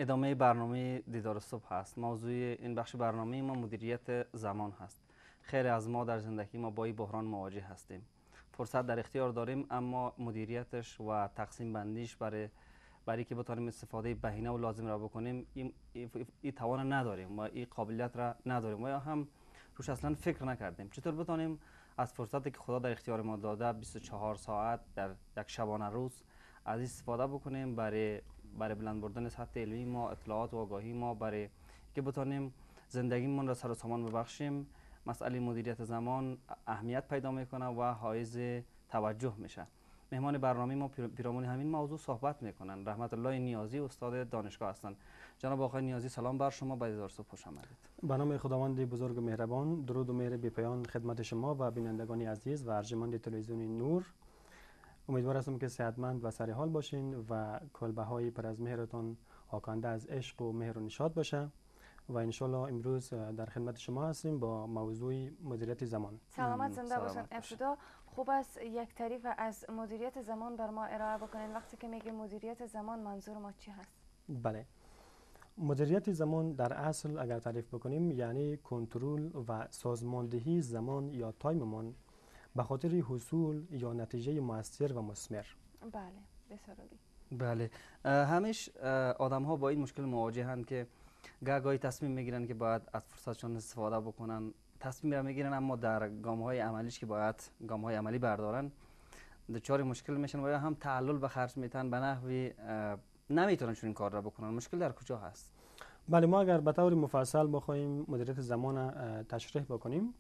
ادامه برنامه دیدار صبح هست. موضوع این بخش برنامه ما مدیریت زمان هست. خیلی از ما در زندگی ما با این بحران مواجه هستیم. فرصت در اختیار داریم اما مدیریتش و تقسیم بندیش برای که بتونیم استفاده بهینه و لازم را بکنیم این توان نداریم و این قابلیت را نداریم و یا هم روش اصلا فکر نکردیم. چطور بتونیم از فرصتی که خدا در اختیار ما داده 24 ساعت در یک شبانه روز از استفاده بکنیم برای بلند بردن سطح علمی ما، اطلاعات و آگاهی ما، برای که بتونیم زندگیمون را سر و سامان ببخشیم. مسئله مدیریت زمان اهمیت پیدا میکنه و حائز توجه میشه. مهمان برنامه ما پیرامون همین موضوع صحبت میکنن. رحمت الله نیازی استاد دانشگاه هستند. جناب آقای نیازی سلام بر شما، به دیدار صبح خوش آمدید. به نام خداوند بزرگ و مهربان، درود و مهر بی‌پایان خدمت شما و بینندگان عزیز و ارجمند تلویزیون نور. امیدوار هستم که صحتمند و سر حال باشین و کلبه‌های پر از مهرتان آکنده از عشق و مهر و نشاط باشه و انشالله امروز در خدمت شما هستیم با موضوع مدیریت زمان. سلامت زنده باشین. ابتدا خوب است یک تعریف از مدیریت زمان بر ما ارائه بکنین. وقتی که میگه مدیریت زمان منظور ما چی هست؟ بله، مدیریت زمان در اصل اگر تعریف بکنیم یعنی کنترل و سازماندهی زمان یا تایممان به خاطر حصول یا نتیجه مؤثر و مثمر. بله، بسیار عالی. بله، همیشه آدم ها با این مشکل مواجه هستند که گاهی تصمیم میگیرن که باید از فرصتشون استفاده بکنن، تصمیم را میگیرن اما در گام های عملیش که باید گام های عملی بردارن دچار مشکل میشن و یا هم تعلل به خرج میتن به نحوی نمیتونن چون این کار را بکنن. مشکل در کجا هست؟ بله، ما اگر به طور مفصل بخوایم مدیریت زمان تشریح بکنیم،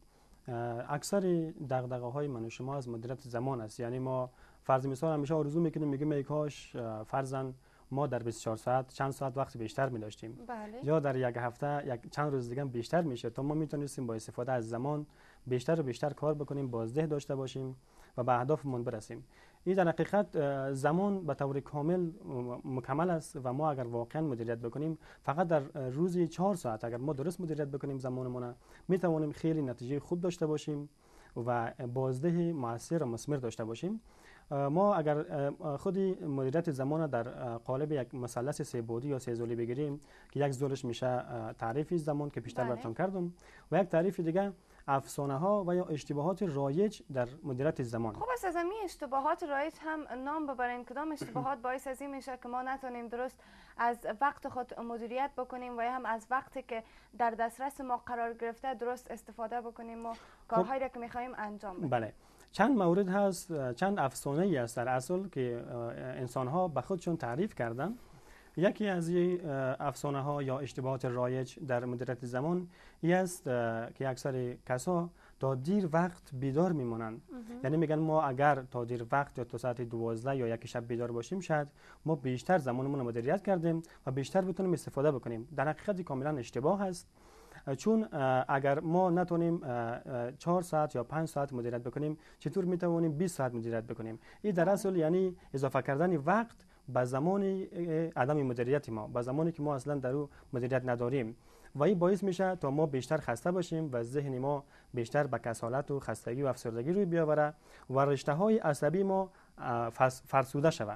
اکثر دغدغه‌های من و شما از مدیریت زمان است. یعنی ما فرض مثال همیشه آرزو میکنیم، میگیم ای کاش فرضاً ما در 24 ساعت چند ساعت وقت بیشتر می داشتیم. بله. یا در یک هفته چند روز دیگه بیشتر میشه تا ما میتونستیم با استفاده از زمان بیشتر و بیشتر کار بکنیم، بازده داشته باشیم و به اهدافمون برسیم. این در حقیقت زمان به طور کامل مکمل است و ما اگر واقعا مدیریت بکنیم فقط در روزی 4 ساعت اگر ما درست مدیریت بکنیم زمانمون، میتوانیم خیلی نتیجه خوب داشته باشیم و بازده موثر و مثمر داشته باشیم. ما اگر خودی مدیریت زمان در قالب یک مثلث سه بعدی یا سه ضلعی بگیریم که یک ضلعش میشه تعریف زمان که پیشتر براتون کردم و یک تعریف دیگه افسانه ها و یا اشتباهات رایج در مدیریت زمان. خب است، از همین اشتباهات رایج هم نام ببرین. کدام اشتباهات باعث از این میشه که ما نتونیم درست از وقت خود مدیریت بکنیم و یا هم از وقتی که در دسترس ما قرار گرفته درست استفاده بکنیم و کارهایی را که میخوایم انجام بدیم؟ بله، چند مورد هست، چند افسانه ای است در اصل که انسان ها به خودشون تعریف کردن. یکی از این افسانه ها یا اشتباهات رایج در مدیریت زمان این است که اکثر کسا تا دیر وقت بیدار میمونند. یعنی میگن ما اگر تا دیر وقت یا تا ساعت 12 یا یک شب بیدار باشیم شاید ما بیشتر زمانمون رو مدیریت کردیم و بیشتر بتونیم استفاده بکنیم. در حقیقت کاملا اشتباه است، چون اگر ما نتونیم 4 ساعت یا 5 ساعت مدیریت بکنیم چطور میتوانیم 20 ساعت مدیریت بکنیم؟ این در اصل یعنی اضافه کردن وقت به زمان عدم مدیریت ما، به زمانی که ما اصلا در او مدیریت نداریم و این باعث میشه تا ما بیشتر خسته باشیم و ذهن ما بیشتر به کسالت و خستگی و افسردگی روی بیاوره و رشته های عصبی ما فرسوده شود.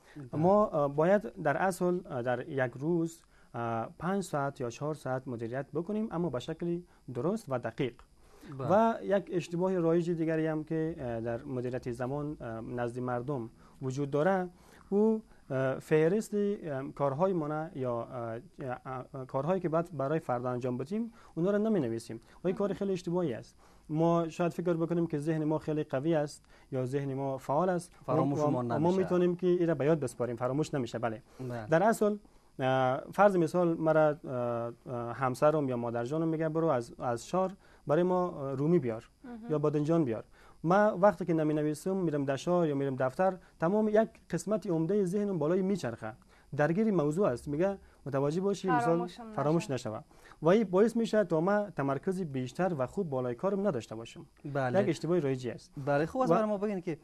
ما باید در اصل در یک روز 5 ساعت یا 4 ساعت مدیریت بکنیم اما به شکل درست و دقیق. و یک اشتباه رایج دیگری هم که در مدیریت زمان نزد مردم وجود داره او فهرست کارهای ما یا کارهایی که بعد برای فردا انجام بدیم اونا رو نمی نویسیم و این کار خیلی اشتباهی است. ما شاید فکر بکنیم که ذهن ما خیلی قوی است یا ذهن ما فعال است، ما میتونیم که این را به یاد بسپاریم، فراموش نمیشه. بله. در اصل فرض مثال مرا همسرم یا مادرجانم میگه برو از شار برای ما رومی بیار یا بادنجان بیار. ما وقتی که نمی نویسم میرم در شار یا میرم دفتر، تمام یک قسمت عمده ذهنم بالای میچرخه، درگیر موضوع است، میگه متوجه باشی فراموش نشوه و این باعث میشه تا ما تمرکز بیشتر و خوب بالای کارم نداشته باشم. بله. یک اشتباه رایجی است. بله، خوب است برای ما بگین که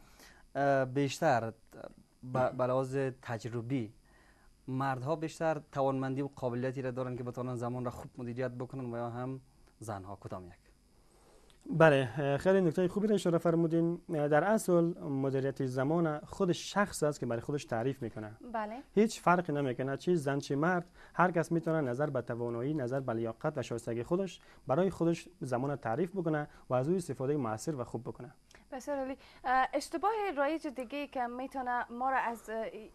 بیشتر به لحاظ تجربی مردها بیشتر توانمندی و قابلیتی را دارن که بتونن زمان را خوب مدیریت بکنن و یا هم زنها؟ کدام یک؟ بله، خیلی نکته خوبی را اشاره فرمودین. در اصل مدیریت زمان خود شخص است که برای خودش تعریف میکنه. بله. هیچ فرقی نمیکنه چی زن چی مرد، هر کس میتونه نظر به توانایی، نظر به لیاقت و شایستگی خودش برای خودش زمان تعریف بکنه و از او استفاده موثر و خوب بکنه. بسیار عالی. اشتباه رایج دیگه که میتونه ما را از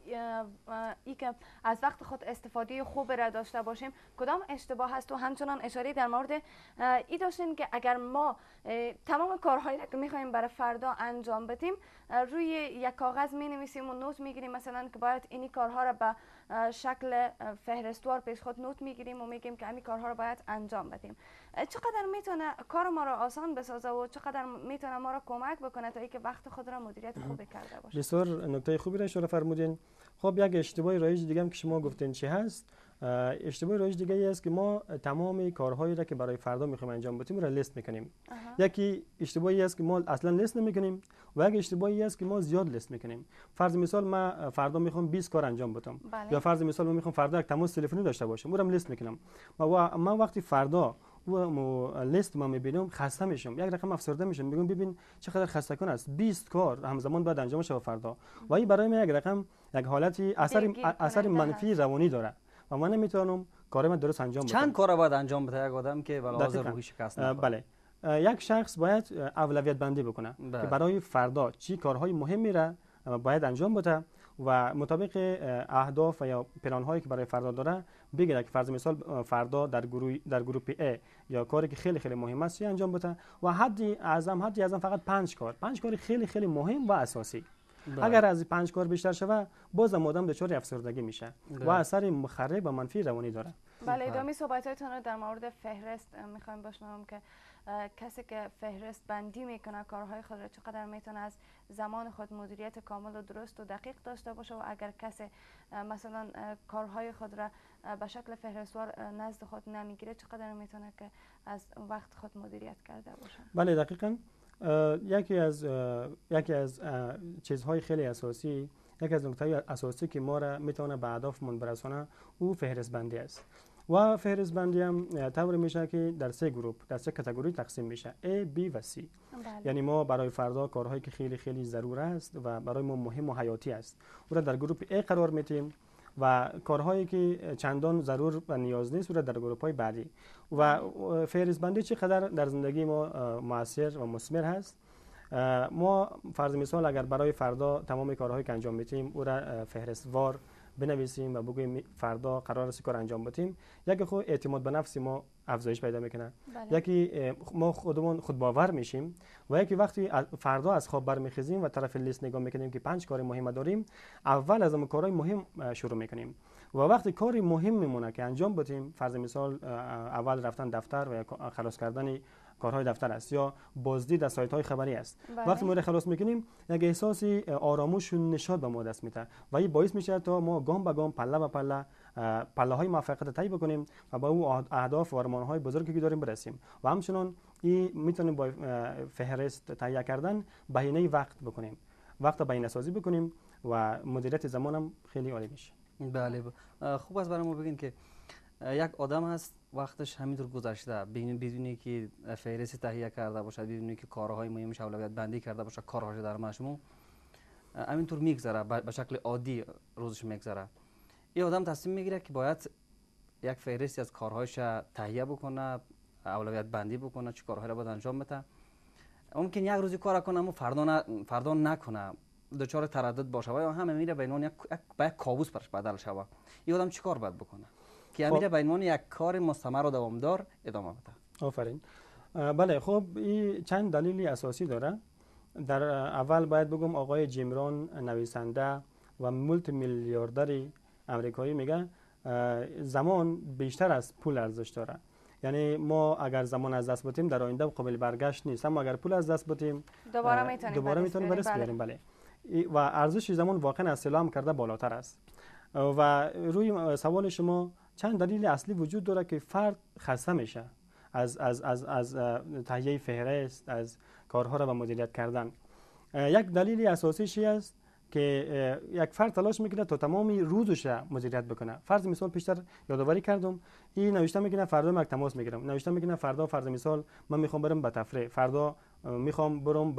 که از وقت خود استفاده خوب را داشته باشیم کدام اشتباه هست؟ و همچنان اشاره در مورد ای داشتین که اگر ما تمام کارهایی را که میخوایم برای فردا انجام بدیم روی یک کاغذ می نویسیم و نوت میگیریم، مثلا که باید اینی کارها را به شکل فهرستوار پیش خود نوت میگیریم و میگیم که همین کارها را باید انجام بدیم. چقدر میتونه کار ما را آسان بسازه و چقدر میتونه ما را کمک بکنه تا اینکه وقت خود را مدیریت خوبی کرده باشه؟ بسیار نکته خوبی را اشاره فرمودین. خب یک اشتباه رایج دیگه هم که شما گفتین چی هست؟ اشتباه رایج دیگه ای است که ما تمام کارهایی را که برای فردا میخوایم انجام بدیم را لیست میکنیم. یکی اشتباهی است که ما اصلا لیست نمیکنیم و یک اشتباهی است که ما زیاد لیست میکنیم. فرض مثال من فردا میخوام 20 کار انجام بدم. یا فرض مثال من میخوام فردا یک تماس تلفنی داشته باشم، اونم لیست میکنم. من وقتی فردا و لیست ما میبینم خسته میشم، یک رقم افسرده میشم، میگم ببین چقدر خسته کن است، 20 کار همزمان بعد انجام شه فردا و این برای من یک رقم یک حالتی اثر منفی روانی داره و من نمیتونم کار من درست انجام بدم. چند کار باید انجام بده یک آدم که به لحاظ روحی شکست نخوره؟ بله، یک شخص باید اولویت بندی بکنه که برای فردا چی کارهای مهمی را باید انجام بده و مطابق اهداف و یا پلان هایی که برای فردا داره بگیره که فرض مثال فردا در گروه A یا کاری که خیلی خیلی مهم است انجام بده و حدی اعظم فقط 5 کار خیلی خیلی مهم و اساسی. اگر از 5 کار بیشتر شوه باز آدم دچار افسردگی میشه و اثر مخرب و منفی روانی داره. بله، ادامه صحبت‌هایتان رو در مورد فهرست میخوایم بشنوم که کسی که فهرست بندی میکنه کارهای خود را چقدر میتونه از زمان خود مدیریت کامل و درست و دقیق داشته باشه و اگر کسی مثلا کارهای خود را به شکل فهرستوار نزد خود نمیگیره چقدر میتونه که از وقت خود مدیریت کرده باشه؟ بله دقیقاً. یکی از چیزهای خیلی اساسی، یکی از نکته‌های اساسی که ما را میتونه به اهدافمون برسونه او فهرست بندی است و فهرست بندی هم طوری میشه که در 3 گروه در 3 کاتگوری تقسیم میشه A، B و C. یعنی ما برای فردا کارهایی که خیلی خیلی ضرور است و برای ما مهم و حیاتی است او را در گروه A قرار میدیم و کارهایی که چندان ضرور و نیاز نیست او را در گروه‌های بعدی. و فهرست بندی چقدر در زندگی ما مؤثر و مثمر هست. ما فرض مثال اگر برای فردا تمام کارهایی که انجام میدیم او را فهرستوار بنویسیم و بگوییم فردا قرار است کار انجام بدیم، یکی خود اعتماد به نفس ما افزایش پیدا میکنه. یکی ما خودمون خود باور میشیم و یکی وقتی فردا از خواب برمیخیزیم و طرف لیست نگاه میکنیم که 5 کار مهم داریم، اول از اون کارهای مهم شروع میکنیم و وقتی کاری مهم میمونه که انجام بدیم، فرض مثال اول رفتن دفتر و یا خلاص کردن کارهای دفتر است یا بازدید از سایت های خبری است. وقتی ما خلاص میکنیم یک احساسی آرامش و نشاط به ما دست میده و این باعث میشه تا ما گام به گام پله به پله های موفقیت طی بکنیم و با او اهداف و ارمان های بزرگی که داریم برسیم و همچنان این میتونیم با فهرست تهیه کردن بهینه وقت بکنیم، وقت بهینه سازی بکنیم و مدیریت زمان هم خیلی عالی میشه. بله، خوب است برای ما بگین که یک آدم هست وقتش همینطور گذشته بدونی که فهرست تهیه کرده باشه، بدونی که کارهای مهمش اولویت بندی کرده باشه، کارهاش در مجموع همینطور میگذره، به شکل عادی روزش میگذره. این آدم تصمیم میگیره که باید یک فهرستی از کارهایش تهیه بکنه، اولویت بندی بکنه، چه کارهایی را باید انجام بده. ممکن یک روزی کار کنه اما فردا نکنه، دچار تردد باشه و همه میره به عنوان یک کابوس برش بدل شوه. این آدم چیکار باید بکنه که امیره به عنوان یک کار مستمر و دوامدار ادامه بده؟ آفرین. بله، خب این چند دلیلی اساسی داره. در اول باید بگم آقای جیم رون نویسنده و مولتی میلیاردری امریکایی میگه زمان بیشتر از پول ارزش داره. یعنی ما اگر زمان از دست بدیم در آینده قابل برگشت نیست، اما اگر پول از دست بدیم دوباره میتونیم برس بیاریم. بله. و ارزش زمان واقعا از طلا هم کرده بالاتر است. و روی سوال شما چند دلیل اصلی وجود داره که فرد خسته میشه از تهیه فهرست، از کارها را به مدیریت کردن. یک دلیل اساسی است که یک فرد تلاش میکنه تا تمامی روزش مدیریت بکنه. فرض مثال پیشتر یادآوری کردم، این نوشته میکنه فردا من تماس میگیرم، نوشته میکنه فردا فرض مثال من میخوام برم به تفریح، فردا میخوام برم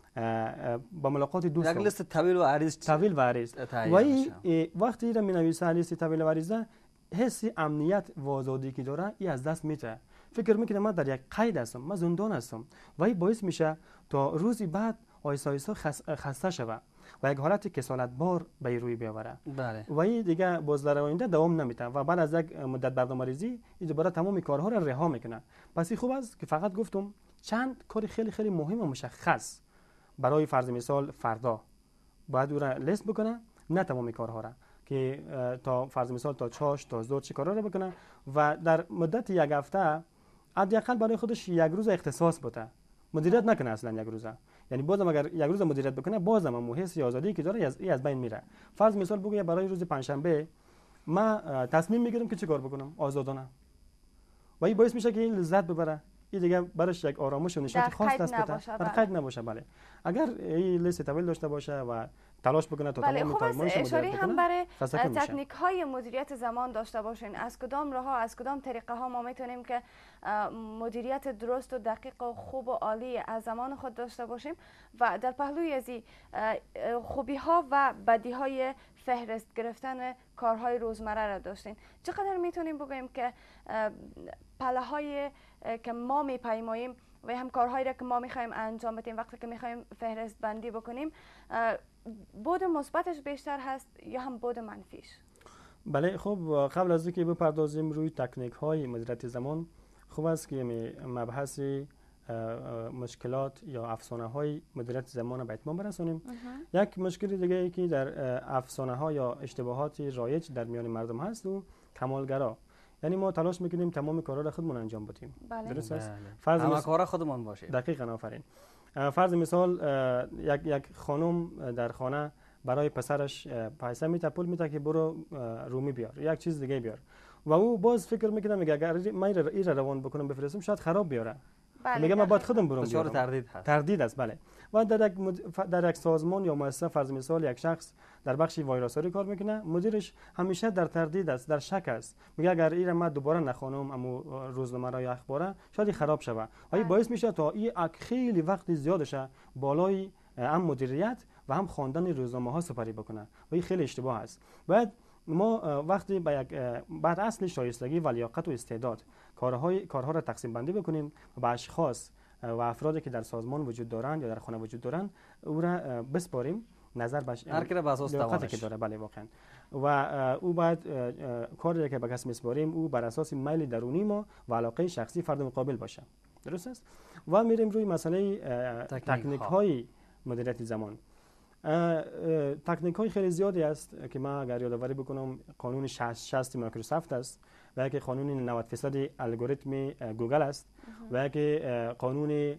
با ملاقات دوستم. یک لیست طویل و عریض و این وقتی را مینویسه لیست طویل و عریضه، حس امنیت و آزادی که داره این از دست میده. فکر میکنه من در یک قید هستم، من زندان هستم و این باعث میشه تا روزی بعد آیسته آیسته خسته شوه و یک حالت کسالت بار به روی بیاوره. بله. و این دیگه باز در آینده دوام نمیده و بعد از یک مدت برنامه‌ریزی این دوباره تمام کارها را رها میکنه. پس این خوب است که فقط گفتم چند کار خیلی خیلی مهم و مشخص برای فرض مثال فردا باید او را لیست بکنه، نه تمام کارها را که تا فرض مثال تا چاش تا زور چه کارا را بکنه و در مدت یک هفته حداقل برای خودش یک روز اختصاص بده، مدیریت نکنه اصلا یک روزه. یعنی بازم اگر یک روز مدیریت بکنه بازم هم حس آزادی که داره از بین میره. فرض مثال بگو برای روز پنجشنبه من تصمیم میگیرم که چه کار بکنم آزادانه و این باعث میشه که این لذت ببره، این دیگه برش یک آرامش و نشاط خاص دست بده، در قید نباشه. بله اگر این لیست طویل داشته باشه و تلاش بکنه تا تمام کارمانش اشاره هم برای تکنیک های مدیریت زمان داشته باشین. از کدام راه ها، از کدام طریقه ها ما میتونیم که مدیریت درست و دقیق و خوب و عالی از زمان خود داشته باشیم و در پهلوی از خوبی ها و بدی های فهرست گرفتن کارهای روزمره را داشتین، چقدر میتونیم بگوییم که پله های که ما میپیماییم و هم کارهایی را که ما میخوایم انجام بدیم وقتی که میخوایم فهرست بندی بکنیم بود مثبتش بیشتر هست یا هم بود منفیش؟ بله، خب قبل از اینکه بپردازیم روی تکنیک های مدیریت زمان، خوب است که مبحث مشکلات یا افسانه های مدیریت زمان به اتمام برسانیم. یک مشکل دیگه ای که در افسانه ها یا اشتباهات رایج در میان مردم هست و کمالگرا، یعنی ما تلاش میکنیم تمام کارا را خودمون انجام بدیم. بله. درست است؟ فرض همه کارا خودمون باشه. دقیقاً، آفرین. فرض مثال یک خانم در خانه برای پسرش پیسه میده، پول میده که برو رومی بیار، یک چیز دیگه بیار و او باز فکر میکنه میگه اگر من این روان بکنم بفرستم شاید خراب بیاره. بله، میگه من باید خودم برم بیارم. تردید هست. بله. و در یک سازمان یا مؤسسه فرض مثال یک شخص در بخش ویراساری کار میکنه، مدیرش همیشه در تردید است، در شک است، میگه اگر این من دوباره نخوانم اما روزنامه را یا اخبار شاید خراب شوه و این باعث میشه تا این خیلی وقت زیاد شه بالای هم مدیریت و هم خواندن روزنامه ها سپری بکنه و این خیلی اشتباه است. باید ما وقتی بعد اصل شایستگی و لیاقت و استعداد کارها را تقسیم بندی بکنیم و به اشخاص و افرادی که در سازمان وجود دارند یا در خانه وجود دارند او را بسپاریم نظر به هر کی را به اساس توانش که داره. بله واقعا. و او باید کاری که به کس میسپاریم او بر اساس میل درونی ما و علاقه شخصی فرد مقابل باشه. درست است؟ و میریم روی مسئله تکنیک های مدیریت زمان. تکنیک های خیلی زیادی است که من اگر یادآوری بکنم قانون 60 مایکروسافت است و یک قانون 90% الگوریتم گوگل است و یک قانون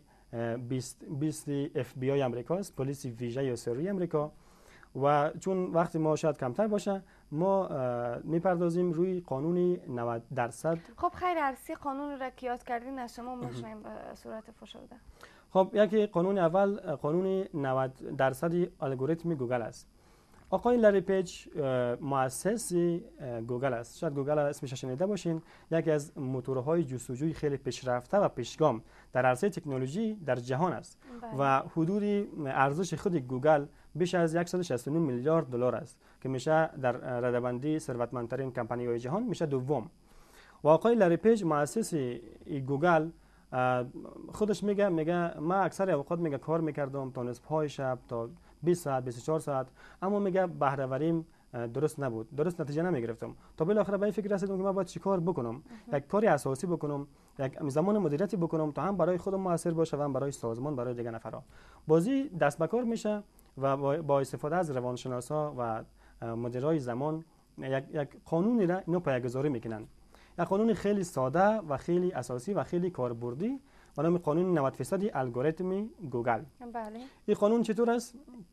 20 اف بی آی امریکا است، پلیس ویژه یا سری امریکا. و چون وقتی ما شاید کمتر باشه ما میپردازیم روی قانون 90%. خب خیر، ارسی قانون را که یاد کردین از شما میشنیم به صورت فشرده. خب یکی قانون اول قانون 90% الگوریتم گوگل است. آقای لری پیج مؤسس گوگل است. شاید گوگل اسمش شنیده باشین، یکی از موتورهای جستجوی خیلی پیشرفته و پیشگام در عرصه تکنولوژی در جهان است. و حدود ارزش خود گوگل بیش از 169 میلیارد دلار است که میشه در رده‌بندی ثروتمندترین کمپانی‌های جهان میشه دوم. و آقای لری پیج مؤسس گوگل خودش میگه من اکثر اوقات میگه کار میکردم تا نصف های شب تا 20 ساعت 24 ساعت، اما میگه بهره وریم درست نبود، درست نتیجه نمیگرفتم. تا بالاخره به این فکر رسیدم که من باید چیکار بکنم، یک کاری اساسی بکنم، یک زمان مدیریتی بکنم تا هم برای خودم موثر باشه و هم برای سازمان، برای دیگر نفرها. بازی دست به کار میشه و با استفاده از روانشناسا و مدیرای زمان یک قانونی را اینو پایه‌گذاری میکنن. یک قانون خیلی ساده و خیلی اساسی و خیلی کاربردی به نام قانون 90% الگوریتم گوگل. بله. این قانون چطور است؟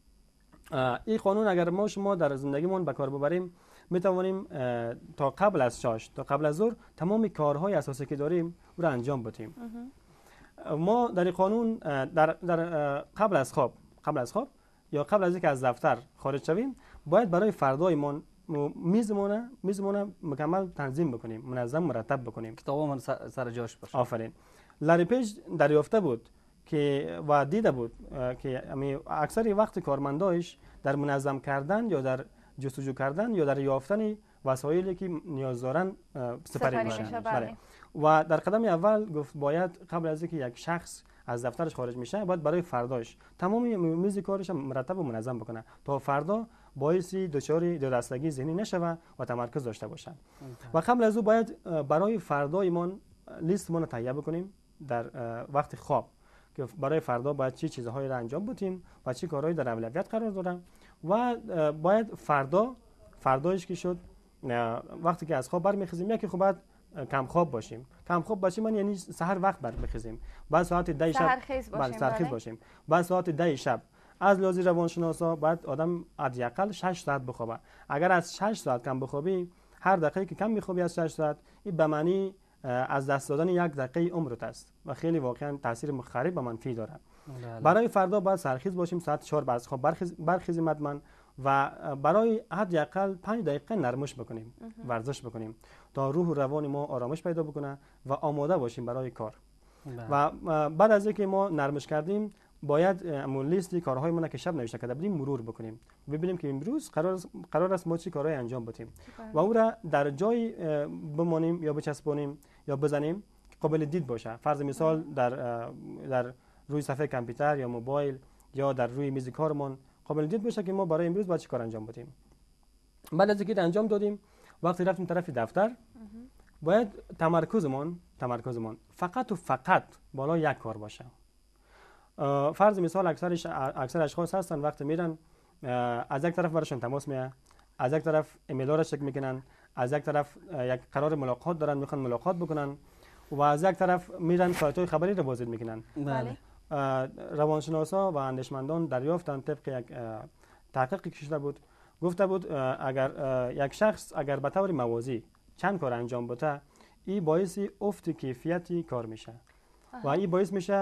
این قانون اگر ما شما در زندگیمون به کار ببریم میتوانیم تا قبل از چاش تا قبل از ظهر تمام کارهای اساسی که داریم او را انجام بدیم. ما در این قانون در قبل از خواب یا قبل از اینکه از دفتر خارج شویم باید برای فردایمان میزمونه مکمل تنظیم بکنیم، منظم مرتب بکنیم، کتابمون سر جاش باشه. آفرین. لری پیج دریافته بود که و دیده بود که اکثر وقت کارمندایش در منظم کردن یا در جستجو کردن یا در یافتن وسایلی که نیاز دارن سپری میشن. بله. و در قدم اول گفت باید قبل از اینکه یک شخص از دفترش خارج میشه باید برای فرداش تمام میز کارش مرتب و منظم بکنه تا فردا باعثی دچار دو دستگی ذهنی نشوه و تمرکز داشته باشه. و قبل از او باید برای فردایمان لیستمون رو تهیه بکنیم در وقت خواب که برای فردا باید چه چیزهایی را انجام بدیم و چه کارهایی در اولویت قرار دارن و باید فردایش که شد وقتی که از خواب برمیخیزیم یکی خب باید کم خواب باشیم. کم خواب باشیم من یعنی سحر وقت برمیخیزیم. بعد ساعت 10 شب سحرخیز باشیم. بعد ساعت 10 شب از لحاظ روانشناسا باید آدم حداقل 6 ساعت بخوابه. اگر از 6 ساعت کم بخوابی هر دقیقه که کم میخوابی از 6 ساعت این به معنی از دست دادن یک دقیقه عمرت است و خیلی واقعا تاثیر مخرب و منفی داره. برای فردا باید سحرخیز باشیم، ساعت 4 بعد از خواب برخیزیم حتما و برای حداقل 5 دقیقه نرمش بکنیم، ورزش بکنیم تا روح و روان ما آرامش پیدا بکنه و آماده باشیم برای کار. و بعد از اینکه ما نرمش کردیم باید لیست کارهای ما که شب نوشته کرده بودیم مرور بکنیم، ببینیم که امروز قرار است ما چه کارهایی انجام بدیم و او را در جای بمانیم یا بچسبونیم یا بزنیم قابل دید باشه. فرض مثال در روی صفحه کامپیوتر یا موبایل یا در روی میز کارمون قابل دید باشه که ما برای امروز باید چه کار انجام بدیم. بعد از اینکه انجام دادیم وقتی رفتیم طرف دفتر باید تمرکزمون فقط و فقط بالا یک کار باشه. فرض مثال اکثر اشخاص هستن وقتی میرن از یک طرف براشون تماس میاد، از یک طرف ایمیل ها را چک میکنن، از یک طرف یک قرار ملاقات دارن میخوان ملاقات بکنن و از یک طرف میرن سایت های خبری را بازدید میکنن. بله. روانشناسا و اندیشمندان دریافتن طبق یک تحقیقی که شده بود گفته بود اگر یک شخص اگر به طور موازی چند کار انجام بده این باعث افت کیفیتی کار میشه و این باعث میشه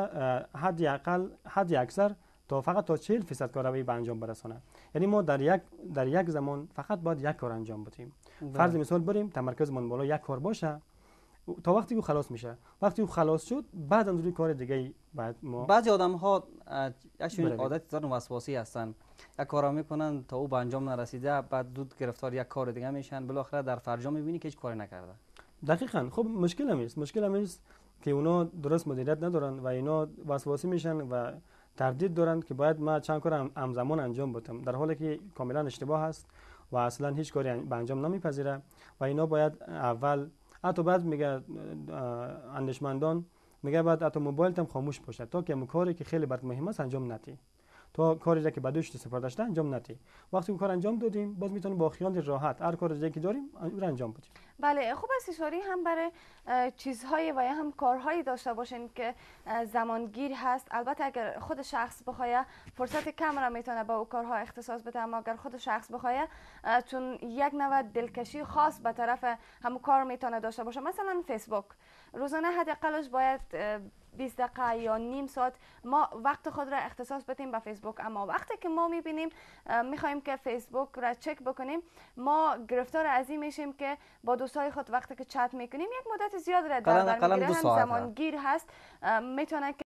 حد اکثر تا 40% کارایی به انجام برسونه. یعنی ما در یک زمان فقط باید یک کار انجام بدیم. فرض مثال بریم تمرکزمون بالا یک کار باشه تا وقتی که خلاص میشه. وقتی او خلاص شد بعد از روی کار دیگه بعد ما بعضی آدم ها یک عادت دارن وسواسی هستن، یک کارا میکنن تا او به انجام نرسیده بعد دود گرفتار یک کار دیگه میشن، بالاخره در فرجام میبینی که هیچ کاری نکرده. دقیقاً. خب مشکل است که اونا درست مدیریت ندارن و اینا وسواسی میشن و تردید دارن که باید ما چند کار همزمان انجام بدم، در حالی که کاملا اشتباه است و اصلا هیچ کاری به انجام نمیپذیره و اینا باید اول حتی بعد میگه اندیشمندان میگه بعد حتی موبایلت هم خاموش باشه تا که کاری که خیلی برات مهم است انجام ندی، تا کاری را که بدوش استفاده داشته انجام ندی. وقتی اون کار انجام دادیم باز میتونیم با خیال راحت هر کار دیگه که داریم اون رو انجام بدیم. بله. خوب است اشاره هم برای چیزهای و یا هم کارهایی داشته باشین که زمانگیر هست. البته اگر خود شخص بخواد فرصت کم را میتونه با او کارها اختصاص بده، اما اگر خود شخص بخواد چون یک نوع دلکشی خاص به طرف هم کار میتونه داشته باشه. مثلا فیسبوک روزانه حداقلش باید 20 دقیقه یا نیم ساعت ما وقت خود را اختصاص بدیم به فیسبوک، اما وقتی که ما میبینیم میخوایم که فیسبوک را چک بکنیم ما گرفتار از این میشیم که با دوستای خود وقتی که چت میکنیم یک مدت زیاد را در بر میگیره، هم زمانگیر هست، میتونه